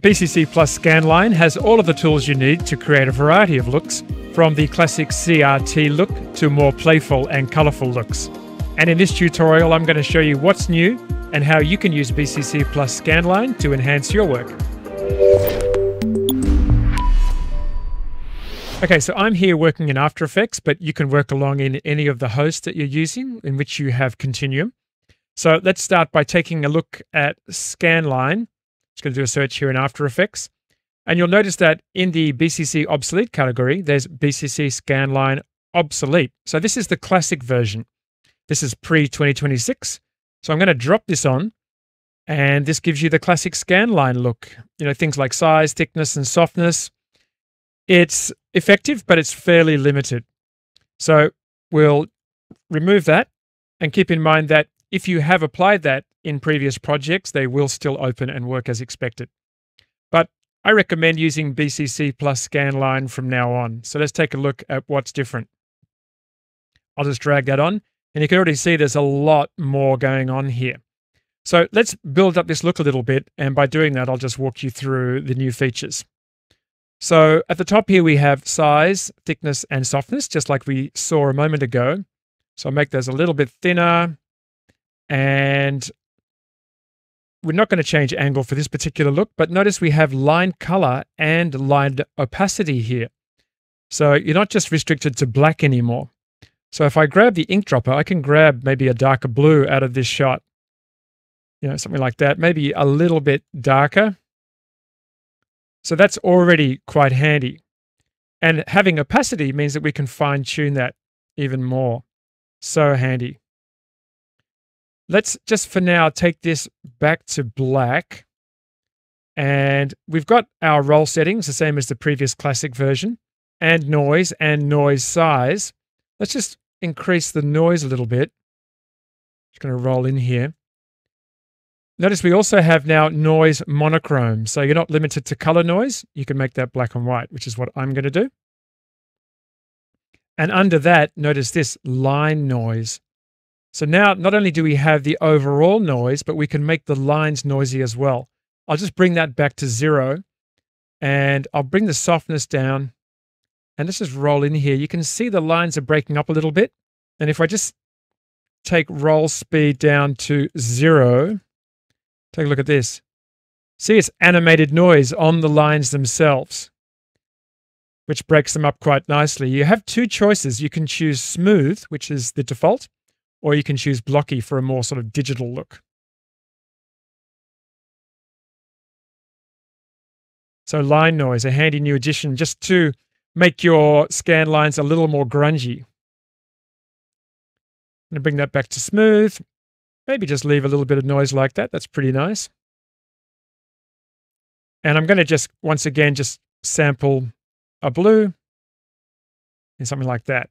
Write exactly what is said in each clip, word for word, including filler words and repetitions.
B C C Plus Scanline has all of the tools you need to create a variety of looks, from the classic C R T look to more playful and colourful looks. And in this tutorial, I'm going to show you what's new and how you can use B C C Plus Scanline to enhance your work. Okay, so I'm here working in After Effects, but you can work along in any of the hosts that you're using in which you have Continuum. So let's start by taking a look at Scanline. Just going to do a search here in After Effects. And you'll notice that in the B C C Obsolete category, there's B C C Scanline Obsolete. So this is the classic version. This is pre twenty twenty-six. So I'm going to drop this on, and this gives you the classic Scanline look. You know, things like size, thickness, and softness. It's effective, but it's fairly limited. So we'll remove that, and keep in mind that if you have applied that in previous projects, they will still open and work as expected. But I recommend using B C C Plus Scanline from now on. So let's take a look at what's different. I'll just drag that on, and you can already see there's a lot more going on here. So let's build up this look a little bit, and by doing that, I'll just walk you through the new features. So at the top here, we have size, thickness, and softness, just like we saw a moment ago. So I'll make those a little bit thinner, and we're not going to change angle for this particular look, but notice we have line color and line opacity here. So you're not just restricted to black anymore. So if I grab the ink dropper, I can grab maybe a darker blue out of this shot. You know, something like that, maybe a little bit darker. So that's already quite handy. And having opacity means that we can fine tune that even more. So handy. Let's just for now take this back to black. And we've got our roll settings, the same as the previous classic version, and noise and noise size. Let's just increase the noise a little bit. Just going to roll in here. Notice we also have now noise monochrome. So you're not limited to color noise. You can make that black and white, which is what I'm going to do. And under that, notice this line noise. So now not only do we have the overall noise, but we can make the lines noisy as well. I'll just bring that back to zero, and I'll bring the softness down, and let's just roll in here. You can see the lines are breaking up a little bit. And if I just take roll speed down to zero, take a look at this. See, it's animated noise on the lines themselves, which breaks them up quite nicely. You have two choices. You can choose smooth, which is the default, or you can choose blocky for a more sort of digital look. So line noise, a handy new addition just to make your scan lines a little more grungy. I'm going to bring that back to smooth. Maybe just leave a little bit of noise like that. That's pretty nice. And I'm going to just, once again, just sample a blue and something like that.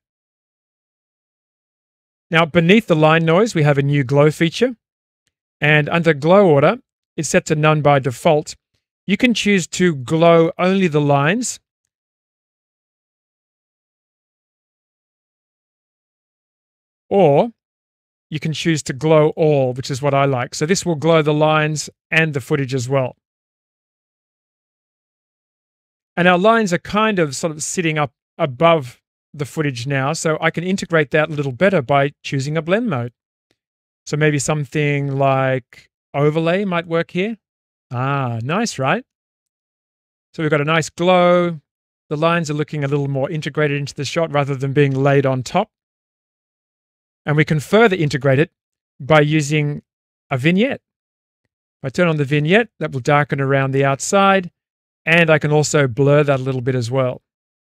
Now, beneath the line noise, we have a new glow feature. And under glow order, it's set to none by default. You can choose to glow only the lines. Or you can choose to glow all, which is what I like. So this will glow the lines and the footage as well. And our lines are kind of sort of sitting up above the footage now, so I can integrate that a little better by choosing a blend mode. So maybe something like overlay might work here. Ah, nice, right? So we've got a nice glow. The lines are looking a little more integrated into the shot rather than being laid on top. And we can further integrate it by using a vignette. If I turn on the vignette, that will darken around the outside, and I can also blur that a little bit as well.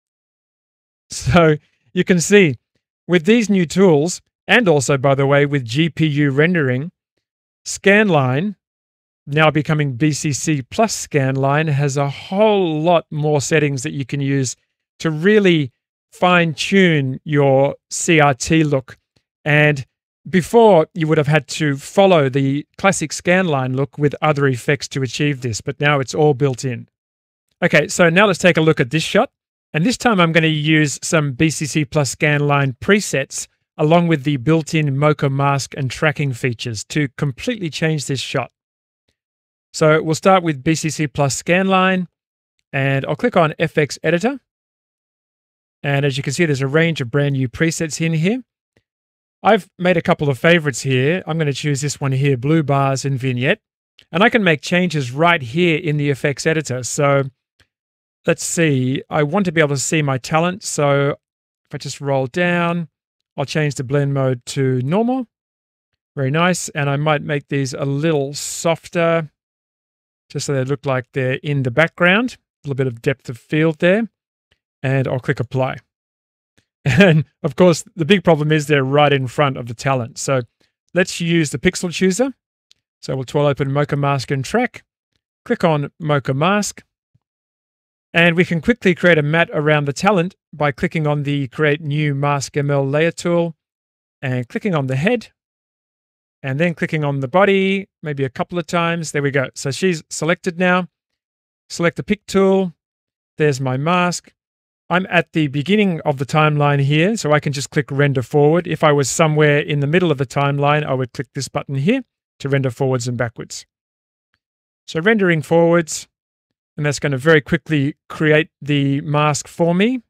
So you can see with these new tools, and also, by the way, with G P U rendering, Scanline, now becoming B C C Plus Scanline, has a whole lot more settings that you can use to really fine-tune your C R T look. And before, you would have had to follow the classic Scanline look with other effects to achieve this, but now it's all built in. Okay, so now let's take a look at this shot. And this time I'm going to use some B C C Plus Scanline presets along with the built-in Mocha mask and tracking features to completely change this shot. So we'll start with B C C plus Scanline, and I'll click on F X Editor. And as you can see, there's a range of brand new presets in here. I've made a couple of favorites here. I'm going to choose this one here, Blue Bars and Vignette. And I can make changes right here in the effects editor. So let's see, I want to be able to see my talent. So if I just roll down, I'll change the blend mode to normal. Very nice. And I might make these a little softer, just so they look like they're in the background. A little bit of depth of field there. And I'll click apply. And of course, the big problem is they're right in front of the talent. So let's use the pixel chooser. So we'll tool open Mocha Mask and Track, click on Mocha Mask, and we can quickly create a matte around the talent by clicking on the Create New Mask M L Layer tool and clicking on the head, and then clicking on the body, maybe a couple of times. There we go. So she's selected now. Select the pick tool. There's my mask. I'm at the beginning of the timeline here, so I can just click render forward. If I was somewhere in the middle of the timeline, I would click this button here to render forwards and backwards. So rendering forwards, and that's going to very quickly create the mask for me.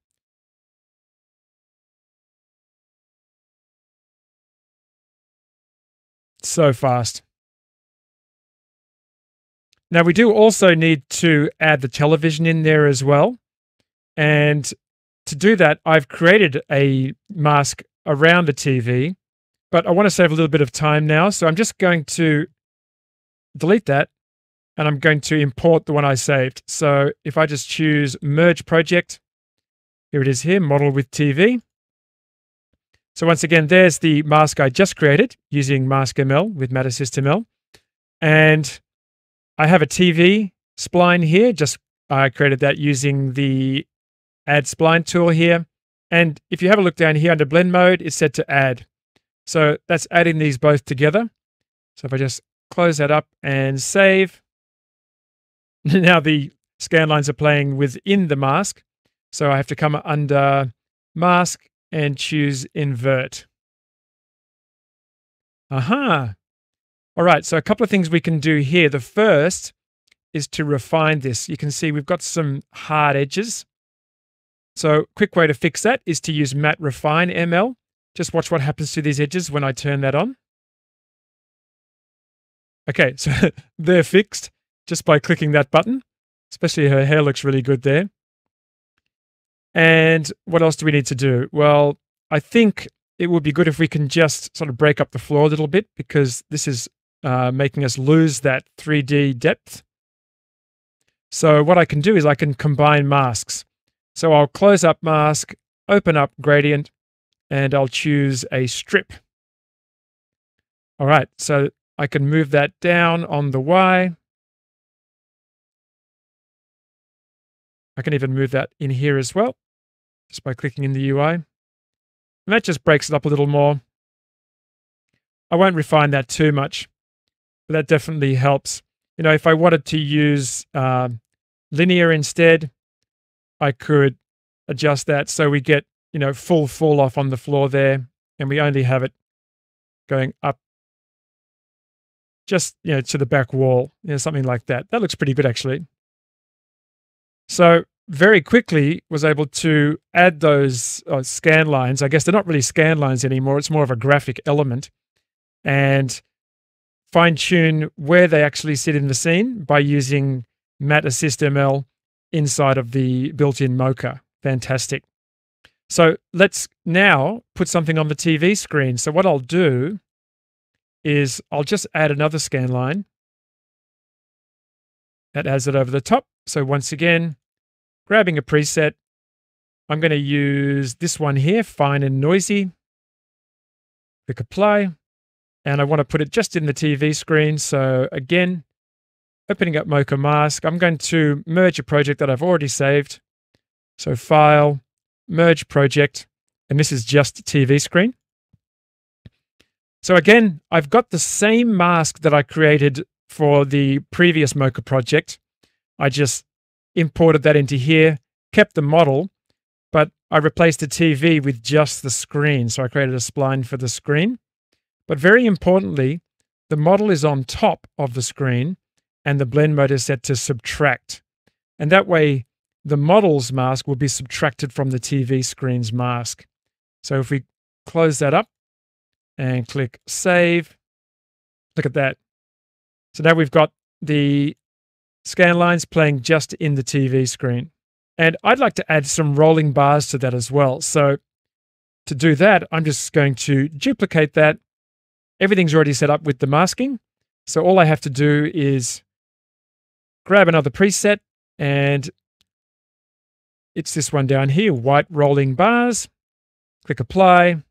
So fast. Now we do also need to add the television in there as well. And to do that, I've created a mask around the T V, but I want to save a little bit of time now. So I'm just going to delete that, and I'm going to import the one I saved. So if I just choose Merge Project, here it is here, Model with T V. So once again, there's the mask I just created using Mask M L with Matte Assist M L. And I have a T V spline here. Just I created that using the Add Spline tool here. And if you have a look down here under Blend Mode, it's set to Add. So that's adding these both together. So if I just close that up and save, now the scan lines are playing within the mask. So I have to come under Mask and choose Invert. Aha. All right, so a couple of things we can do here. The first is to refine this. You can see we've got some hard edges. So quick way to fix that is to use Matte Refine M L. Just watch what happens to these edges when I turn that on. Okay, so they're fixed just by clicking that button. Especially her hair looks really good there. And what else do we need to do? Well, I think it would be good if we can just sort of break up the floor a little bit, because this is uh, making us lose that three D depth. So what I can do is I can combine masks. So I'll close up mask, open up gradient, and I'll choose a strip. All right, so I can move that down on the Y. I can even move that in here as well, just by clicking in the U I. And that just breaks it up a little more. I won't refine that too much, but that definitely helps. You know, if I wanted to use uh, linear instead, I could adjust that so we get, you know, full fall off on the floor there, and we only have it going up just, you know, to the back wall, you know, something like that. That looks pretty good, actually. So very quickly was able to add those uh, scan lines. I guess they're not really scan lines anymore. It's more of a graphic element, and fine tune where they actually sit in the scene by using Matte Assist M L inside of the built-in Mocha. Fantastic. So let's now put something on the T V screen. So what I'll do is I'll just add another scan line that has it over the top. So once again, grabbing a preset, I'm going to use this one here, Fine and Noisy. Click Apply, and I want to put it just in the T V screen. So again, opening up Mocha Mask, I'm going to merge a project that I've already saved. So File, Merge Project, and this is just T V screen. So again, I've got the same mask that I created for the previous Mocha project. I just imported that into here, kept the model, but I replaced the T V with just the screen. So I created a spline for the screen. But very importantly, the model is on top of the screen, and the blend mode is set to subtract. And that way, the model's mask will be subtracted from the T V screen's mask. So if we close that up and click Save, look at that. So now we've got the scan lines playing just in the T V screen. And I'd like to add some rolling bars to that as well. So to do that, I'm just going to duplicate that. Everything's already set up with the masking. So all I have to do is grab another preset, and it's this one down here, white rolling bars. Click Apply.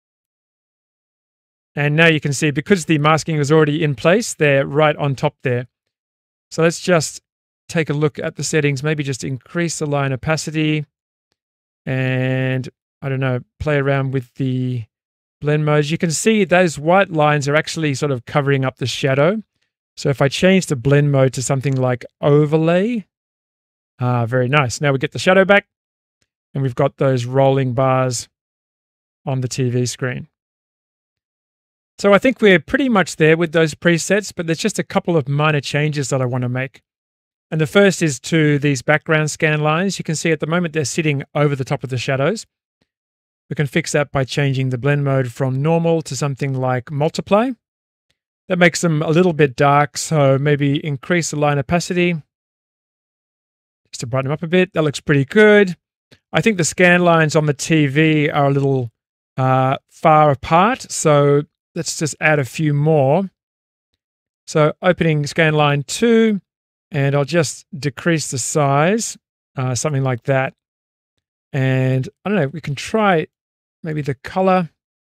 And now you can see, because the masking is already in place, they're right on top there. So let's just take a look at the settings, maybe just increase the line opacity and, I don't know, play around with the blend modes. You can see those white lines are actually sort of covering up the shadow. So if I change the blend mode to something like overlay, ah, very nice. Now we get the shadow back and we've got those rolling bars on the T V screen. So I think we're pretty much there with those presets, but there's just a couple of minor changes that I want to make. And the first is to these background scan lines. You can see at the moment they're sitting over the top of the shadows. We can fix that by changing the blend mode from normal to something like multiply. That makes them a little bit dark, so maybe increase the line opacity just to brighten them up a bit. That looks pretty good. I think the scan lines on the T V are a little uh, far apart, so let's just add a few more. So opening scan line two, and I'll just decrease the size, uh, something like that. And I don't know, we can try maybe the color.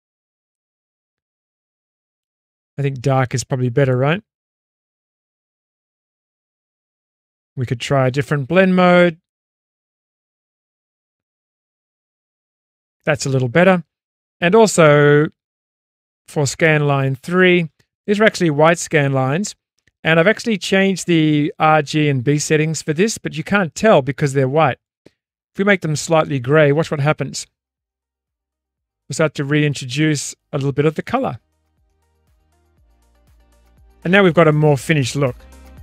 I think dark is probably better, right? We could try a different blend mode. That's a little better. And also for scan line three, these are actually white scan lines. And I've actually changed the R, G, and B settings for this, but you can't tell because they're white. If we make them slightly gray, watch what happens. We'll start to reintroduce a little bit of the color. And now we've got a more finished look.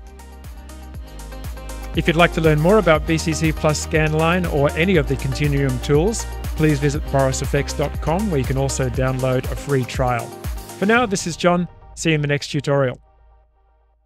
If you'd like to learn more about B C C Plus Scanline or any of the Continuum tools, please visit boris effects dot com, where you can also download a free trial. For now, this is John. See you in the next tutorial.